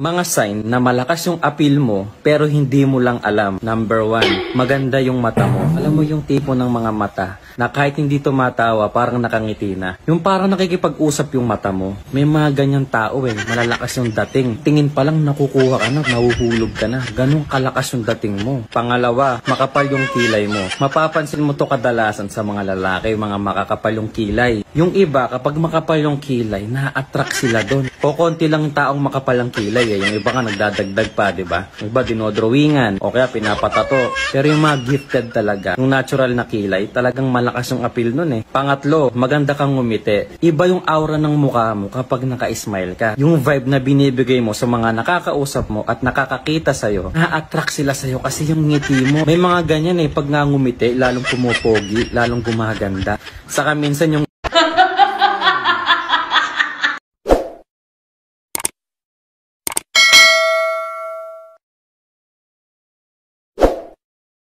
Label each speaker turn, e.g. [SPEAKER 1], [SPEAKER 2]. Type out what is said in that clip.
[SPEAKER 1] Mga sign na malakas yung appeal mo pero hindi mo lang alam. Number 1, maganda yung mata mo. Alam mo yung tipo ng mga mata na kahit hindi tumatawa, parang nakangiti na. Yung parang nakikipag-usap yung mata mo. May mga ganyan tao malalakas yung dating. Tingin pa lang nakukuha ka na, nahuhulog ka na. Ganun kalakas yung dating mo. Pangalawa, makapal yung kilay mo. Mapapansin mo to kadalasan sa mga lalaki, mga makakapal yung kilay. Yung iba, kapag makapal yung kilay, na-attract sila doon. O konti lang taong makapal ang kilay Yung iba nga nagdadagdag pa, di ba? Yung iba dinodrawingan o kaya pinapatato. Pero yung mga gifted talaga, yung natural na kilay, talagang malakas yung appeal nun Pangatlo, maganda kang ngumiti. Iba yung aura ng mukha mo kapag naka-smile ka. Yung vibe na binibigay mo sa mga nakakausap mo at nakakakita sa'yo, na-attract sila sa'yo kasi yung ngiti mo. May mga ganyan pag nga ngumiti, lalong pumupogi, lalong gumaganda. Saka minsan yung